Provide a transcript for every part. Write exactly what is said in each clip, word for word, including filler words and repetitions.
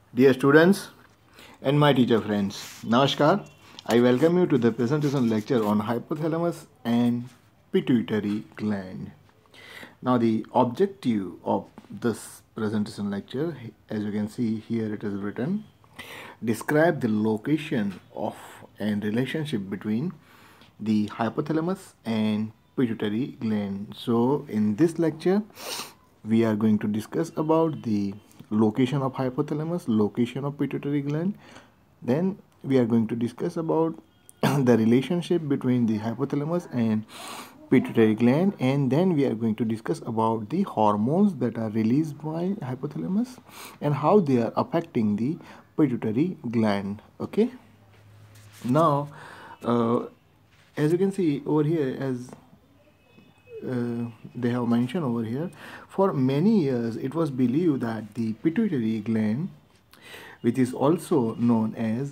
Dear students and my teacher friends, Namaskar. I welcome you to the presentation lecture on hypothalamus and pituitary gland. Now the objective of this presentation lecture, as you can see here it is written, describe the location of and relationship between the hypothalamus and pituitary gland. So in this lecture we are going to discuss about the location of hypothalamus, location of pituitary gland. Then we are going to discuss about the relationship between the hypothalamus and pituitary gland, and then we are going to discuss about the hormones that are released by hypothalamus and how they are affecting the pituitary gland. Okay, now uh, as you can see over here, as uh, they have mentioned over here, for many years it was believed that the pituitary gland, which is also known as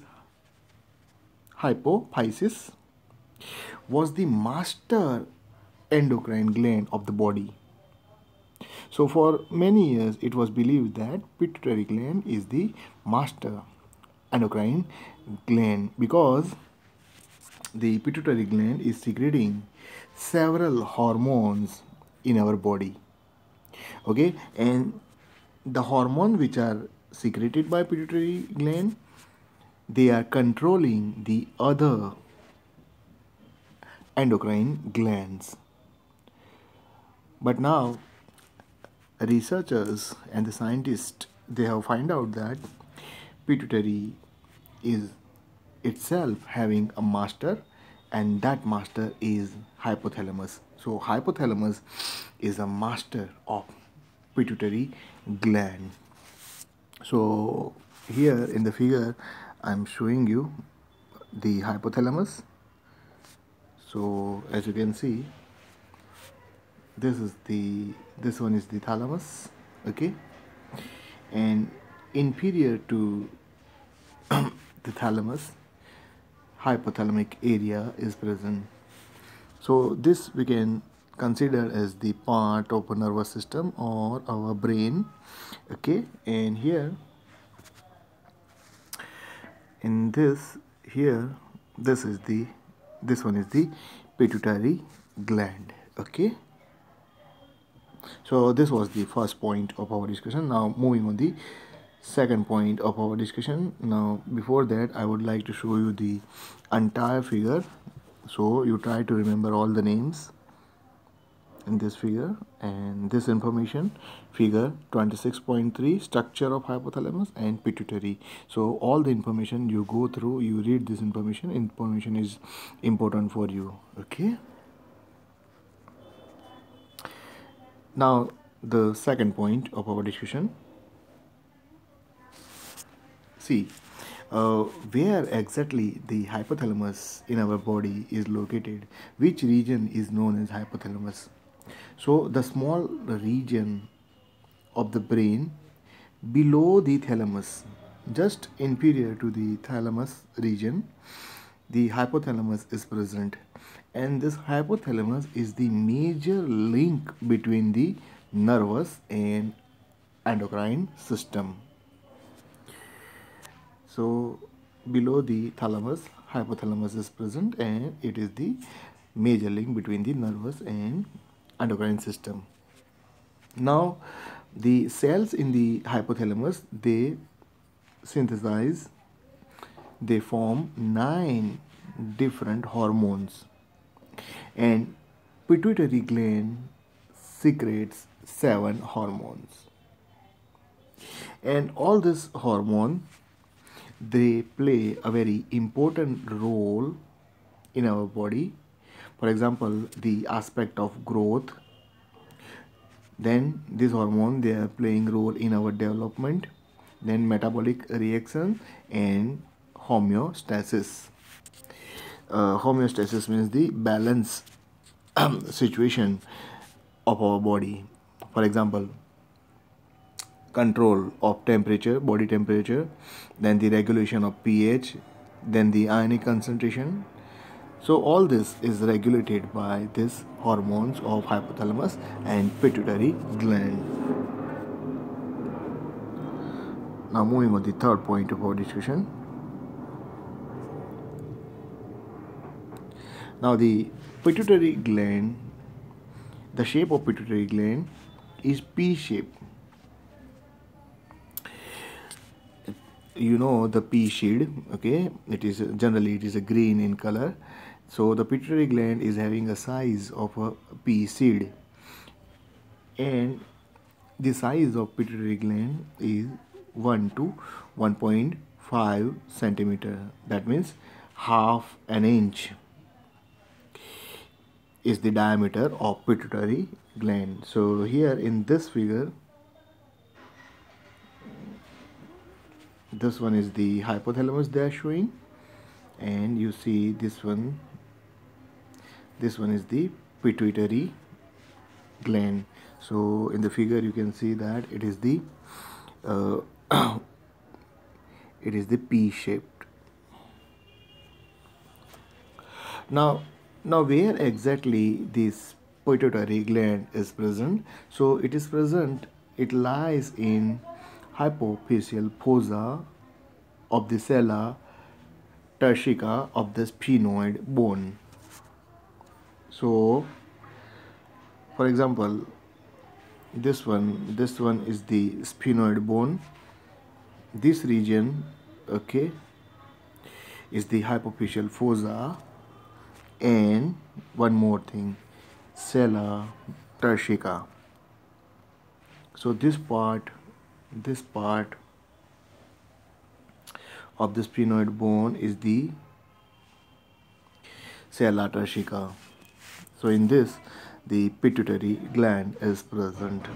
hypophysis, was the master endocrine gland of the body. So for many years it was believed that pituitary gland is the master endocrine gland because the pituitary gland is secreting several hormones in our body. Okay, and the hormones which are secreted by pituitary gland, they are controlling the other endocrine glands. But now researchers and the scientists, they have found out that pituitary is itself having a master, and that master is hypothalamus. So hypothalamus is a master of pituitary gland. So here in the figure I'm showing you the hypothalamus. So as you can see, this is the this one is the thalamus. Okay, and inferior to the thalamus, hypothalamic area is present. So this we can consider as the part of a nervous system or our brain. Okay, and here in this here this is the this one is the pituitary gland. Okay, so this was the first point of our discussion. Now moving on the second point of our discussion. Now before that I would like to show you the entire figure, so you try to remember all the names in this figure and this information. Figure twenty-six point three, structure of hypothalamus and pituitary. So all the information you go through, you read this information. Information is important for you. Okay, now the second point of our discussion. See, uh, where exactly the hypothalamus in our body is located, which region is known as hypothalamus. So the small region of the brain below the thalamus, just inferior to the thalamus region, the hypothalamus is present, and this hypothalamus is the major link between the nervous and endocrine system. So below the thalamus, hypothalamus is present, and it is the major link between the nervous and endocrine system. Now the cells in the hypothalamus, they synthesize, they form nine different hormones, and pituitary gland secretes seven hormones, and all this hormone, they play a very important role in our body. For example, the aspect of growth, then this hormone, they are playing role in our development, then metabolic reaction and homeostasis. Uh, homeostasis means the balance situation of our body. For example, control of temperature, body temperature, then the regulation of pH, then the ionic concentration. So all this is regulated by these hormones of hypothalamus and pituitary gland. Now moving on the third point of our discussion. Now the pituitary gland, the shape of pituitary gland is P shape. You know the pea shade, okay? It is generally it is a green in color. So the pituitary gland is having a size of a pea seed, and the size of pituitary gland is one to one point five centimeter. That means half an inch is the diameter of pituitary gland. So here in this figure, this one is the hypothalamus they are showing, and you see this one, this one is the pituitary gland. So in the figure you can see that it is the uh, it is the P shaped. Now, now where exactly this pituitary gland is present? So it is present, it lies in hypophyseal fossa of the sella turcica of the sphenoid bone. So, for example, this one, this one is the sphenoid bone. This region, okay, is the hypophyseal fossa, and one more thing, sella turcica. So this part, this part of the sphenoid bone is the sella turcica. So in this, the pituitary gland is present.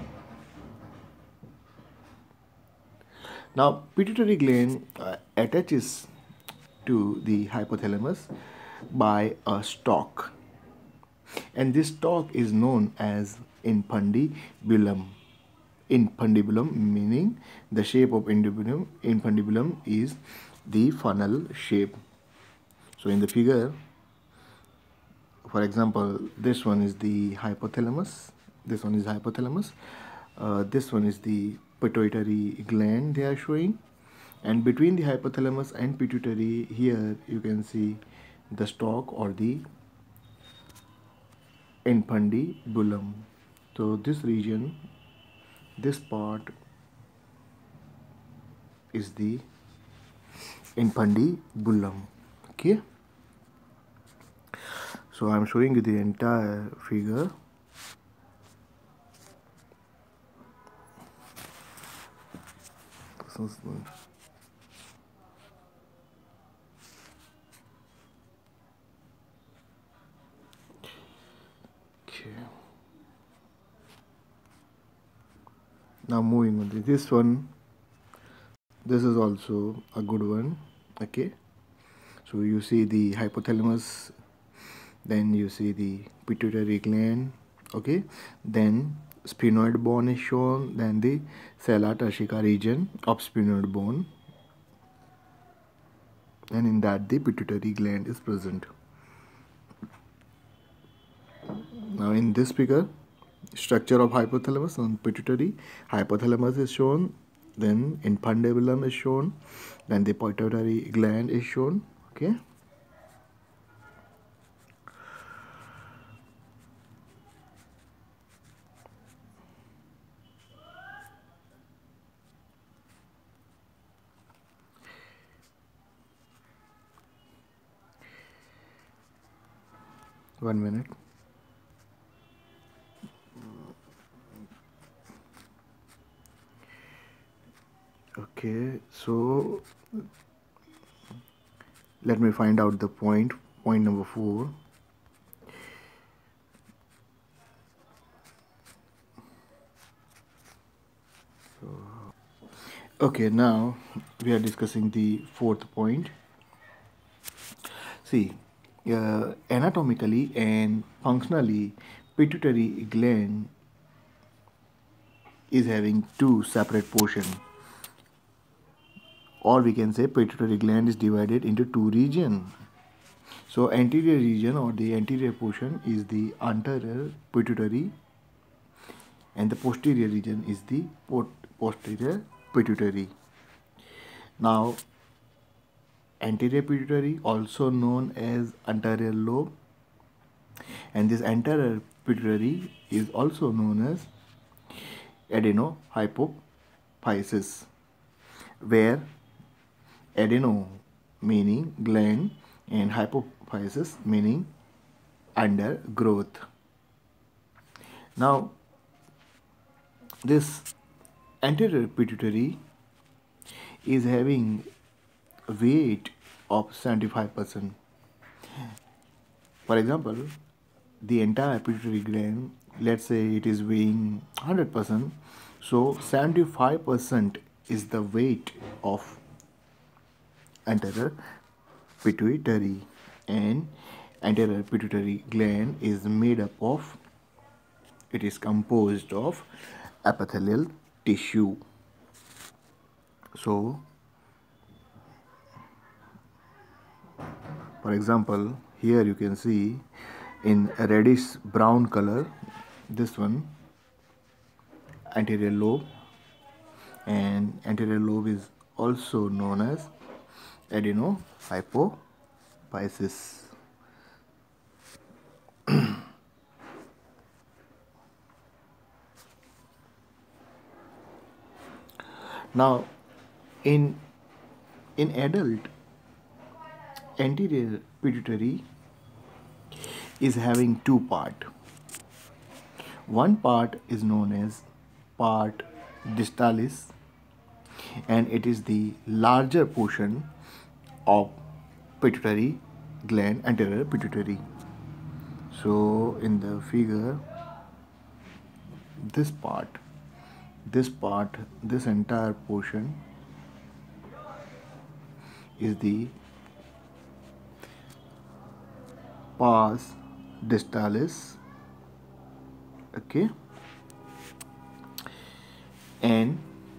Now pituitary gland uh, attaches to the hypothalamus by a stalk, and this stalk is known as infundibulum. Infundibulum meaning the shape of infundibulum, infundibulum is the funnel shape. So in the figure, for example, this one is the hypothalamus, this one is hypothalamus, uh, this one is the pituitary gland they are showing, and between the hypothalamus and pituitary, here you can see the stalk or the infundibulum. So this region, this part is the infundibulum. Okay, so I'm showing you the entire figure. This is the okay. Now moving on to this one. This is also a good one. Okay, so you see the hypothalamus, then you see the pituitary gland, okay, then sphenoid bone is shown, then the sella turcica region of sphenoid bone, and in that the pituitary gland is present. Now in this figure, structure of hypothalamus and pituitary, hypothalamus is shown, then infundibulum is shown, then the pituitary gland is shown. Okay, one minute. Okay, so let me find out the point, point number four. So, okay, now we are discussing the fourth point. See, uh, anatomically and functionally, pituitary gland is having two separate portions, or we can say pituitary gland is divided into two regions. So anterior region or the anterior portion is the anterior pituitary, and the posterior region is the posterior pituitary. Now, anterior pituitary, also known as anterior lobe, and this anterior pituitary is also known as adenohypophysis, where adeno meaning gland and hypophysis meaning undergrowth. Now, this anterior pituitary is having weight of seventy-five percent. For example, the entire pituitary gland, let's say it is weighing one hundred percent, so seventy-five percent is the weight of anterior pituitary, and anterior pituitary gland is made up of, it is composed of epithelial tissue. So, for example, here you can see in a reddish brown color, this one anterior lobe, and anterior lobe is also known as adenohypophysis. Now, in in adult, anterior pituitary is having two part. One part is known as part distalis, and it is the larger portion of pituitary gland, anterior pituitary. So in the figure, this part, this part, this entire portion is the pars distalis, okay, and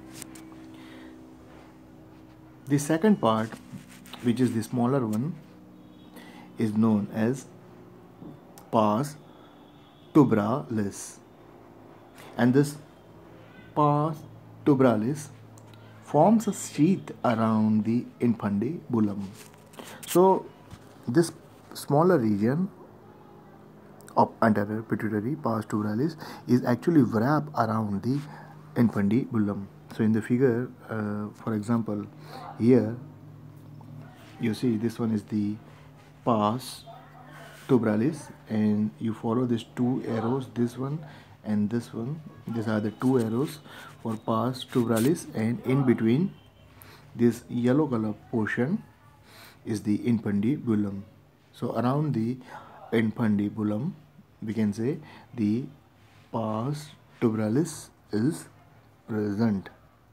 the second part, which is the smaller one, is known as pars tubralis, and this pars tubralis forms a sheath around the infundibulum. So this smaller region of anterior pituitary, pars tubralis, is actually wrapped around the infundibulum. So in the figure, uh, for example, here you see this one is the pars tubralis, and you follow these two arrows, this one and this one. These are the two arrows for pars tubralis, and in between this yellow color portion is the infundibulum. So around the infundibulum, we can say the pars tubralis is present,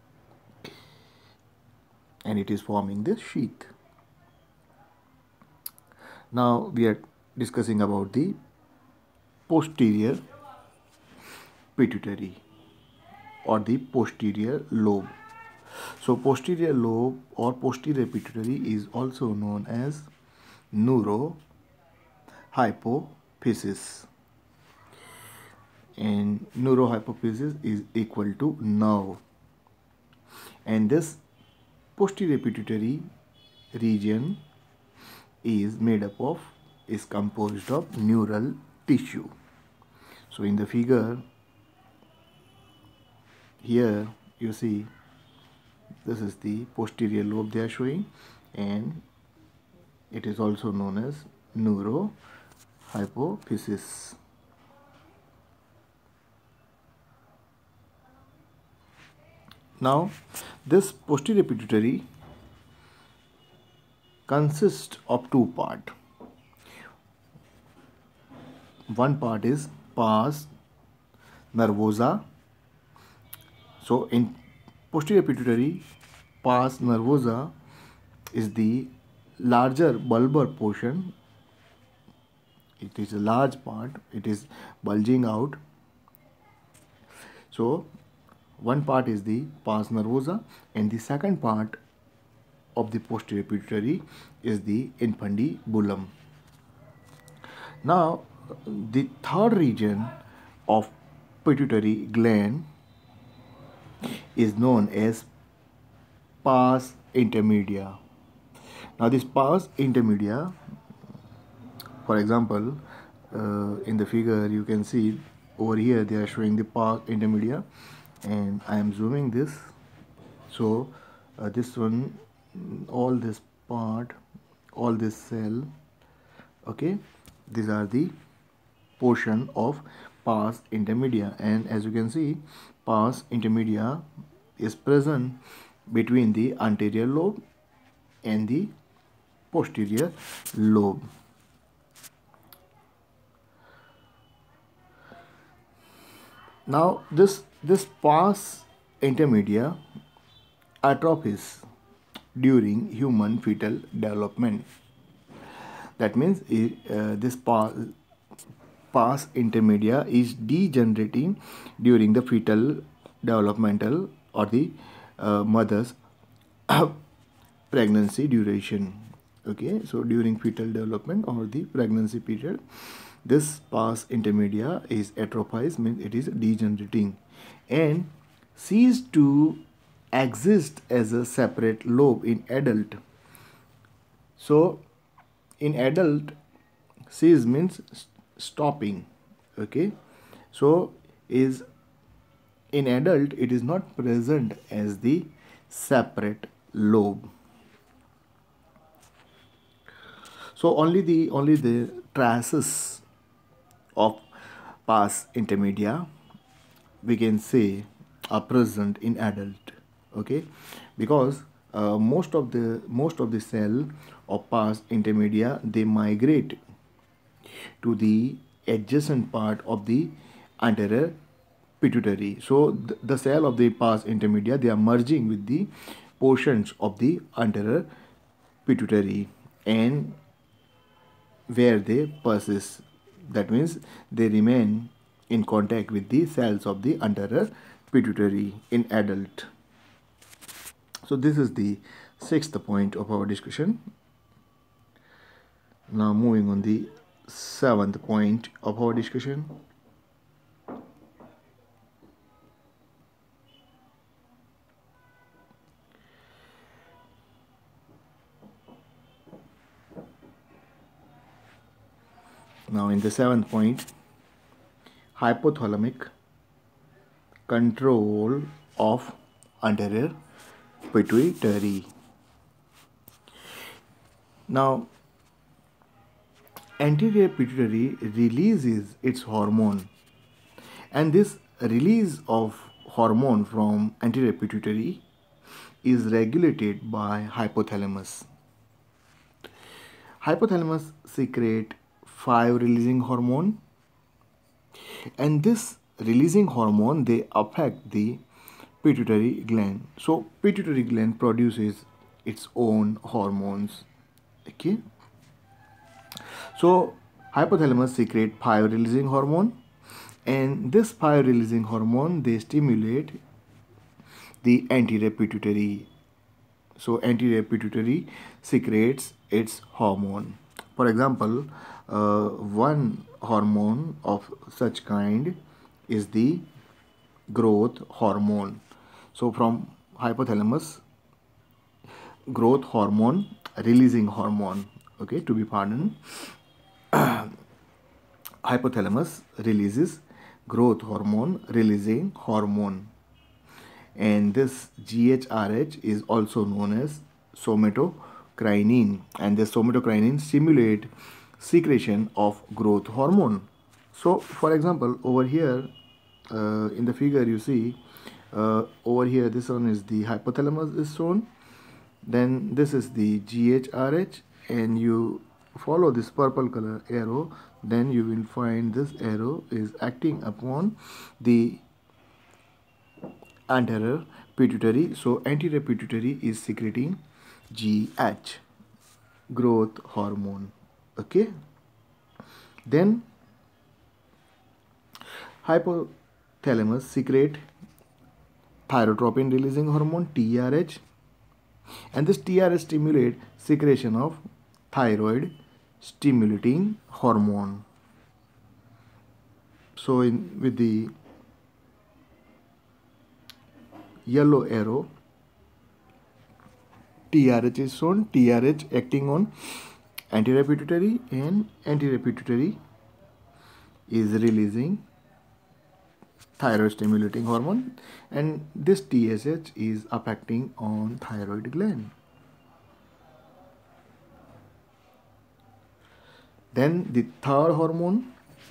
and it is forming this sheath. Now we are discussing about the posterior pituitary or the posterior lobe. So posterior lobe or posterior pituitary is also known as neurohypophysis, and neurohypophysis is equal to nerve, and this posterior pituitary region is made up of, is composed of neural tissue. So in the figure here you see this is the posterior lobe they are showing, and it is also known as neurohypophysis. Now this posterior pituitary consists of two parts. One part is pars nervosa. So in posterior pituitary, pars nervosa is the larger bulbar portion. It is a large part, it is bulging out. So one part is the pars nervosa, and the second part of the posterior pituitary is the infundibulum. Now the third region of pituitary gland is known as pars intermedia. Now this pars intermedia, for example, uh, in the figure you can see over here they are showing the pars intermedia, and I am zooming this. So uh, this one, all this part, all this cell, okay, these are the portion of pars intermedia, and as you can see, pars intermedia is present between the anterior lobe and the posterior lobe. Now this this pars intermedia atrophies during human fetal development. That means uh, this pars pars intermedia is degenerating during the fetal developmental or the uh, mother's pregnancy duration. Okay, so during fetal development or the pregnancy period, this pars intermedia is atrophied, means it is degenerating, and cease to exist as a separate lobe in adult. So in adult, cease means stopping. Okay, so is in adult it is not present as the separate lobe. So only the only the traces of pars intermedia we can say are present in adult. Okay, because uh, most of the most of the cell of pars intermedia, they migrate to the adjacent part of the anterior pituitary. So th the cell of the pars intermedia, they are merging with the portions of the anterior pituitary, and where they persist, that means they remain in contact with the cells of the anterior pituitary in adult. So this is the sixth point of our discussion. Now moving on the seventh point of our discussion. Now in the seventh point, hypothalamic control of anterior pituitary. Now anterior pituitary releases its hormone, and this release of hormone from anterior pituitary is regulated by hypothalamus. Hypothalamus secrete five releasing hormone, and this releasing hormone, they affect the pituitary gland. So pituitary gland produces its own hormones. Okay, so hypothalamus secrete five releasing hormone, and this five releasing hormone, they stimulate the anterior pituitary. So anterior pituitary secretes its hormone. For example, uh, one hormone of such kind is the growth hormone. So from hypothalamus, growth hormone, releasing hormone, okay, to be pardoned, hypothalamus releases growth hormone, releasing hormone, and this G H R H is also known as somatokinin, and this somatokinin stimulate secretion of growth hormone. So for example, over here uh, in the figure you see uh, over here, this one is the hypothalamus is shown, then this is the G H R H, and you follow this purple color arrow, then you will find this arrow is acting upon the anterior pituitary. So anterior pituitary is secreting G H, growth hormone. Okay, then hypothalamus secrete thyrotropin releasing hormone, T R H, and this T R H stimulate secretion of thyroid stimulating hormone. So in with the yellow arrow T R H is shown. T R H acting on anterior pituitary, and anterior pituitary is releasing thyroid stimulating hormone, and this T S H is affecting on thyroid gland. Then the third hormone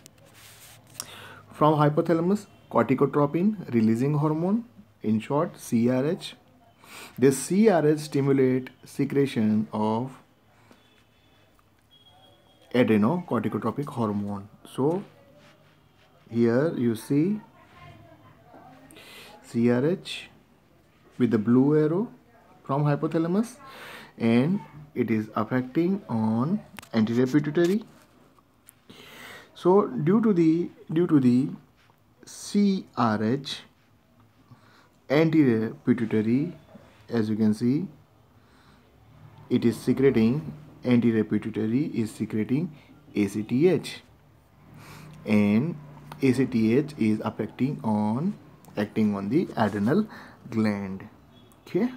from hypothalamus, corticotropin releasing hormone, in short C R H. This C R H stimulate secretion of adrenocorticotropic hormone. So here you see C R H with the blue arrow from hypothalamus, and it is affecting on anterior pituitary. So due to the due to the C R H, anterior pituitary, as you can see, it is secreting, anterior pituitary is secreting A C T H, and A C T H is affecting on acting on the adrenal gland. Okay.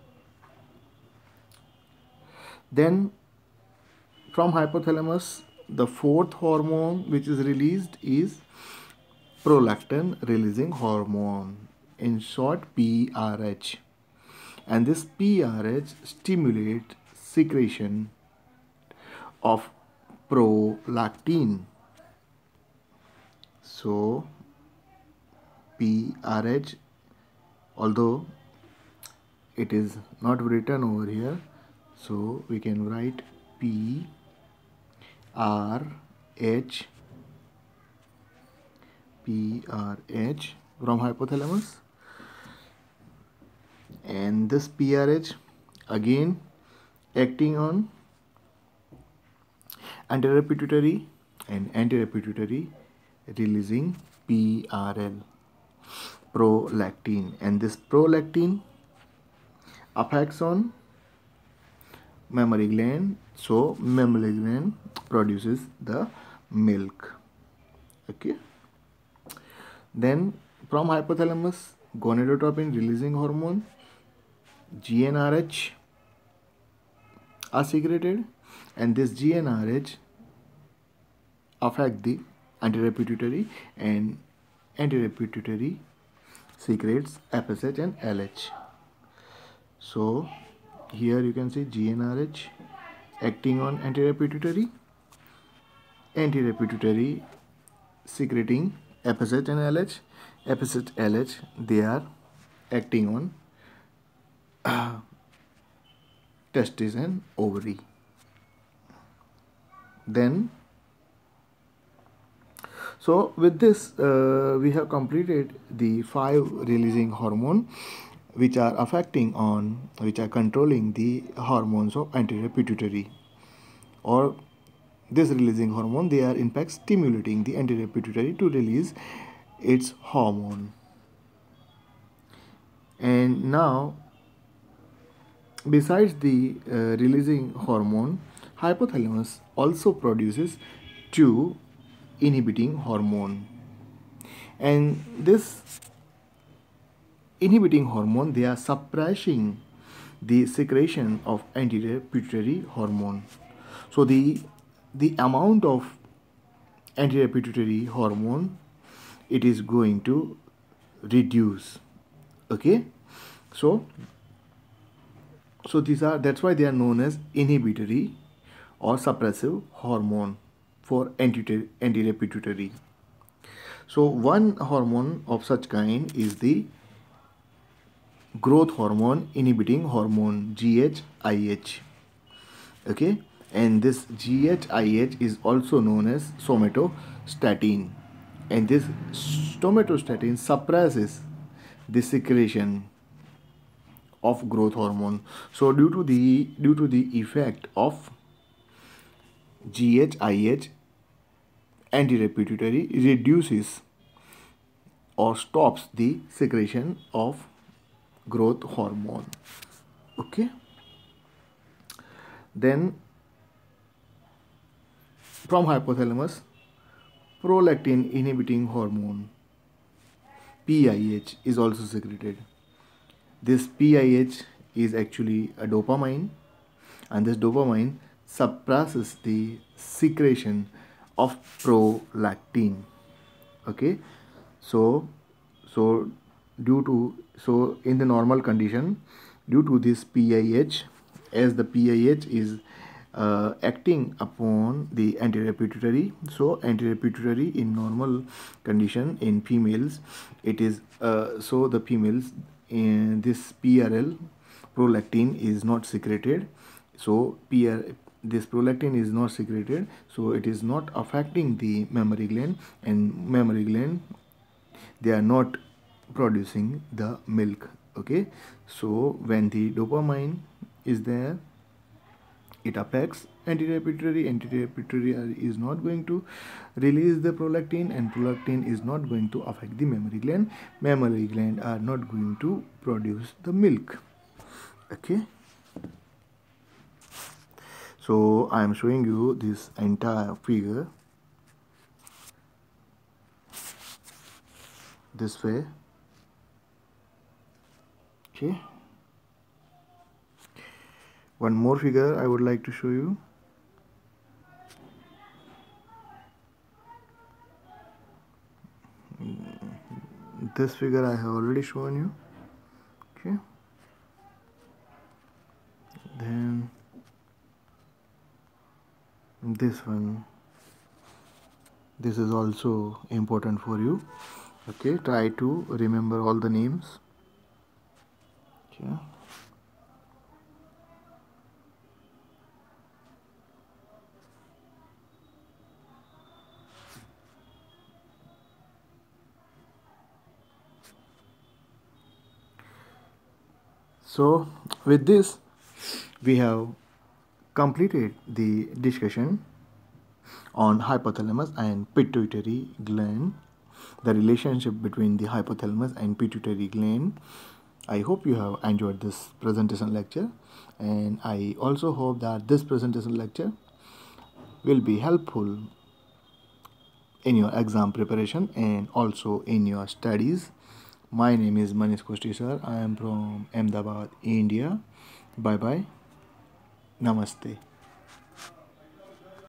Then from hypothalamus, the fourth hormone which is released is prolactin releasing hormone, in short P R H, and this P R H stimulates secretion of prolactin. So P R H, although it is not written over here, so we can write P R H, P R H from hypothalamus, and this P R H again acting on anterior pituitary, and anterior pituitary releasing P R L, prolactin, and this prolactin affects on mammary gland. So mammary gland produces the milk. Okay. Then from hypothalamus, gonadotropin releasing hormone, G n R H are secreted, and this G n R H affect the anterior pituitary, and anterior pituitary secretes F S H and L H. So here you can see G n R H acting on anterior pituitary, anterior pituitary secreting F S H and L H, F S H, L H, they are acting on uh, testes and ovary. Then so with this uh, we have completed the five releasing hormone which are affecting on, which are controlling the hormones of anterior pituitary, or this releasing hormone, they are in fact stimulating the anterior pituitary to release its hormone. And now besides the uh, releasing hormone, hypothalamus also produces two inhibiting hormone, and this inhibiting hormone, they are suppressing the secretion of anterior pituitary hormone. So the the amount of anterior pituitary hormone, it is going to reduce. Okay, so so these are, that's why they are known as inhibitory or suppressive hormone for anterior anterior pituitary. So one hormone of such kind is the growth hormone inhibiting hormone, G H I H. Okay, and this G H I H is also known as somatostatin, and this somatostatin suppresses the secretion of growth hormone. So due to the due to the effect of G H I H, anterior pituitary reduces or stops the secretion of growth hormone. Okay, then from hypothalamus, prolactin inhibiting hormone, P I H, is also secreted. This P I H is actually a dopamine, and this dopamine suppresses the secretion of prolactin. Okay, so so due to so in the normal condition, due to this P I H, as the P I H is uh, acting upon the anterior pituitary, so anterior pituitary in normal condition in females, it is uh, so the females in this P R L, prolactin, is not secreted. So P R this prolactin is not secreted, so it is not affecting the mammary gland, and mammary gland, they are not producing the milk. Okay, so when the dopamine is there, it affects anterior pituitary. Anterior pituitary is not going to release the prolactin, and prolactin is not going to affect the mammary gland. Mammary gland are not going to produce the milk. Okay, so I am showing you this entire figure this way. Okay, one more figure I would like to show you. This figure I have already shown you. Okay, then this one, this is also important for you. Okay, try to remember all the names. Okay, so with this we have completed the discussion on hypothalamus and pituitary gland, the relationship between the hypothalamus and pituitary gland. I hope you have enjoyed this presentation lecture, and I also hope that this presentation lecture will be helpful in your exam preparation and also in your studies. My name is Manish Kosti sir. I am from Ahmedabad, India. Bye bye. Namaste.